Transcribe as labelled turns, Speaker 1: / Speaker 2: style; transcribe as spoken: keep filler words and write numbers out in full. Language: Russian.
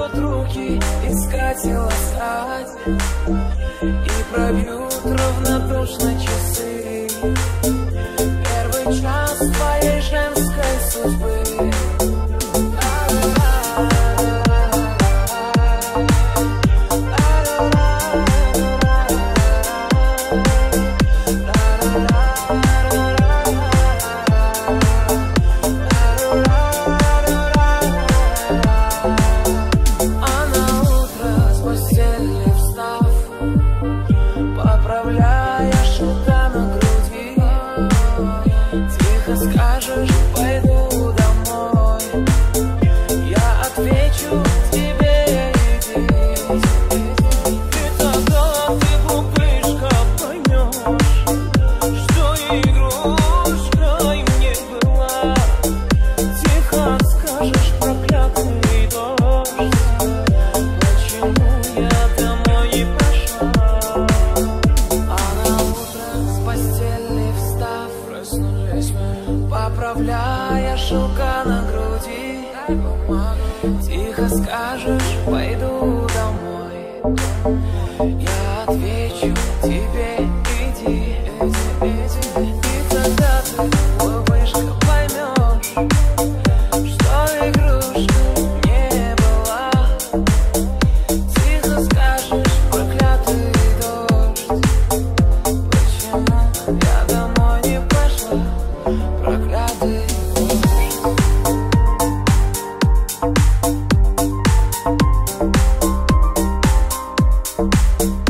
Speaker 1: будут руки искать и ласкать, и пробьют равнодушно часы. Первый час твоей женской судьбы. Скажешь, пойду домой, я отвечу тебе, иди. И тогда ты, глупышка, поймешь, что игрушкой мне была. Тихо скажешь, проклятый дождь, почему я домой не пошла. А на утро с постели встав, проснулись мы, поправляя шелка на груди. Тихо скажешь, пойду домой, я отвечу тебе, иди, иди, иди. И тогда ты, глупышка, поймешь, что игрушка не была. Тихо скажешь, проклятый дождь, почему я домой не пошла. Проклятый дождь.